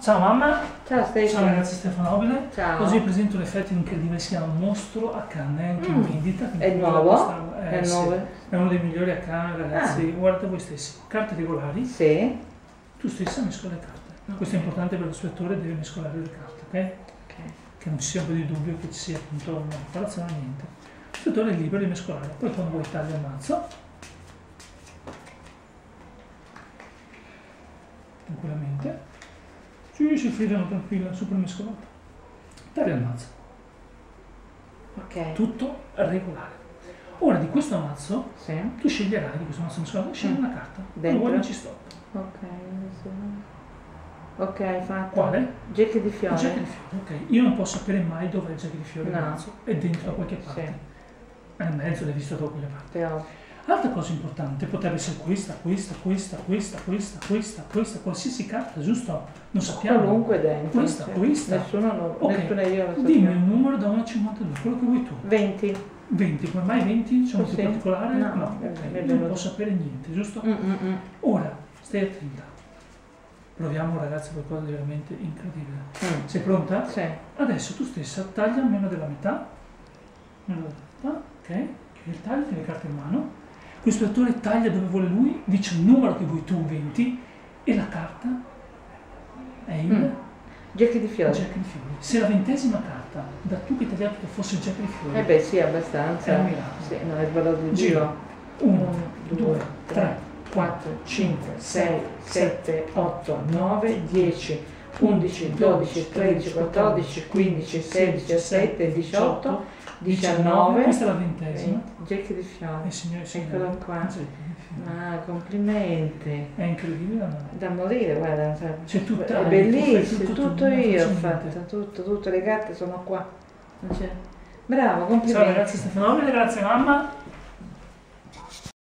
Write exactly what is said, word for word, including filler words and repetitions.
Ciao mamma. Ciao Stefano. Ciao ragazzi, Stefano Nobile. Ciao. Oggi vi presento un effetto incredibile, si chiama Mostro a canne, anche in Mm. vendita. È nuovo? Eh, È sì. nuovo? È uno dei migliori a canne, ragazzi. Ah. Guardate voi stessi. Carte regolari, Sì. tu stessa mescola le carte. Questo è importante perché lo spettore deve mescolare le carte, ok? Ok. Che non ci sia un po' di dubbio che ci sia appunto una preparazione, niente. Il spettore è libero di mescolare. Poi quando vuoi taglia il mazzo, tranquillamente. Sì, si filano tranquilla, super mescolata. Taglia il mazzo. Ok. Tutto regolare. Ora di questo mazzo, Sì. tu sceglierai di questo mazzo mescolato, scegli Mm. una carta. Dentro? Lo vuoi ci sto. Ok, adesso. Ok, fatto. Quale? Jack di fiore. Il jack di fiore, ok. Io non posso sapere mai dov'è il jack di fiore No. nel mazzo. È dentro da qualche parte. Sì. È nel mezzo, l'hai visto da quelle parti. Però. Altra cosa importante, potrebbe essere questa, questa, questa, questa, questa, questa, questa, qualsiasi carta, giusto? Non sappiamo. Qualunque dentro. Questa, sì. questa. Nessuno lo, Ok. nessuna io lo so. Dimmi un numero da uno a cinquantadue, quello che vuoi tu. venti. venti, come mai venti? C'è un Così? motivo particolare? No, No, è- ok. è Io non venuto. posso sapere niente, giusto? Mm, mm, mm. Ora, stai attenta. Proviamo ragazzi qualcosa di veramente incredibile. Mm. Sei pronta? Sì. Adesso tu stessa taglia meno della metà. Meno della metà, ok? Chiudi il taglio, tieni le carte in mano. Questo attore taglia dove vuole lui, dice il numero che vuoi tu, venti, e la carta è il Mm. Jack di fiore. jack di fiori. Se la ventesima carta, da tu che hai tagliato che fosse il jack di fiori, Eh beh sì, abbastanza. è un miracolo. Sì, no, è sbagliato di Giro. giro. uno, uno, due, tre, quattro, cinque, sei, sette, otto, nove, dieci, undici, dodici, tredici, quattordici, quindici, sedici, diciassette, diciotto, diciannove. Questa è la ventesima. venti. Jack di fiore. Eh, signore e signori, Eccolo qua. jack di fiori. Ah, complimenti. È incredibile, no? Da morire, guarda. cioè, C'è tutta- è hai bellissimo, tutto, tutto, tutto, non io ho faccio fatto, niente. tutto, tutte le carte sono qua. Non c'è- Bravo, complimenti. Ciao ragazzi, Stefano, grazie mamma.